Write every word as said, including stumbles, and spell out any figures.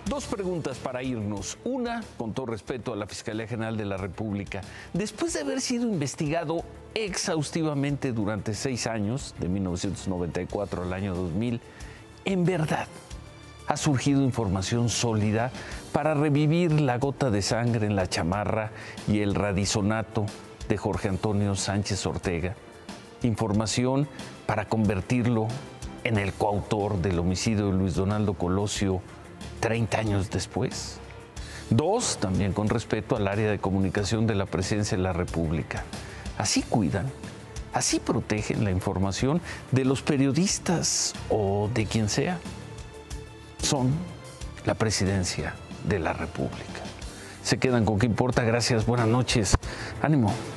Dos preguntas para irnos. Una, con todo respeto a la Fiscalía General de la República. Después de haber sido investigado exhaustivamente durante seis años, de mil novecientos noventa y cuatro al año dos mil, ¿en verdad ha surgido información sólida para revivir la gota de sangre en la chamarra y el radisonato de Jorge Antonio Sánchez Ortega? Información para convertirlo en el coautor del homicidio de Luis Donaldo Colosio treinta años después. Dos, también con respeto al área de comunicación de la Presidencia de la República. Así cuidan, así protegen la información de los periodistas o de quien sea. Son la Presidencia de la República. Se quedan con qué importa. Gracias, buenas noches. Ánimo.